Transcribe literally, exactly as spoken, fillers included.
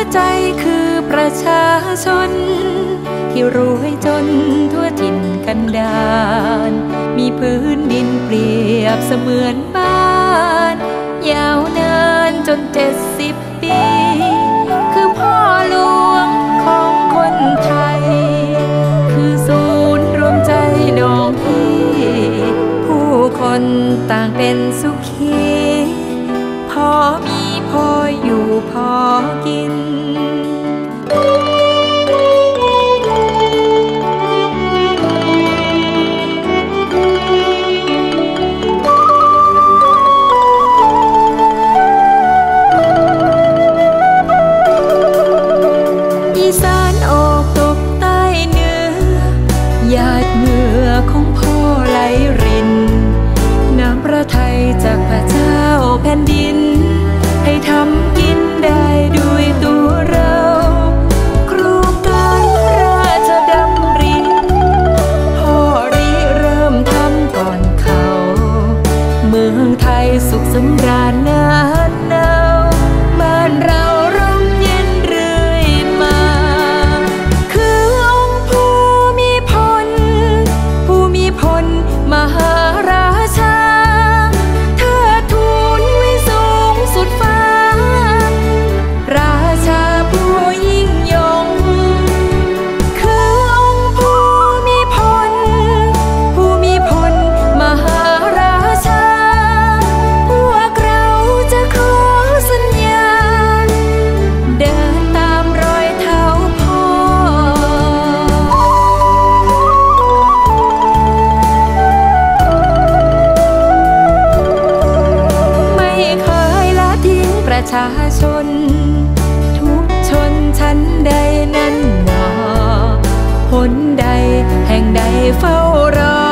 ใจคือประชาชนที่รวยจนทั่วถิ่นกันดารมีพื้นดินเปรียบเสมือนบ้านยาวนานจนเจ็ดสิบปีคือพ่อหลวงของคนไทยคือศูนย์รวมใจน้องพี่ผู้คนต่างเป็นสุขีพอมีพออยู่พอกินอีสานออกตกใต้เหนือหยาดเหงื่อของพ่อไหลรินน้ำพระทัยจากพระเจ้าแผ่นดินให้ทำกินได้ด้วยตัวเราโครงการพระราชดำริพ่อริเริ่มทำก่อนเขาเมืองไทยสุขสำราญนานหนาวบ้านเราร่มเย็นเรื่อยมาคือองค์ภูมิพลภูมิพลมหาราชาเทิดทูนไว้สูงสุดฟ้าราชาผู้ยิ่งยงคือองค์ภูมิพลภูมิพลมหาราชาพวกเราจะขอสัญญาเดินตามรอยเท้าพ่อไม่เคยละทิ้งประชาชนทุกชนชั้นใดนั้นหนอหนใดแห่งใดเฝ้ารอ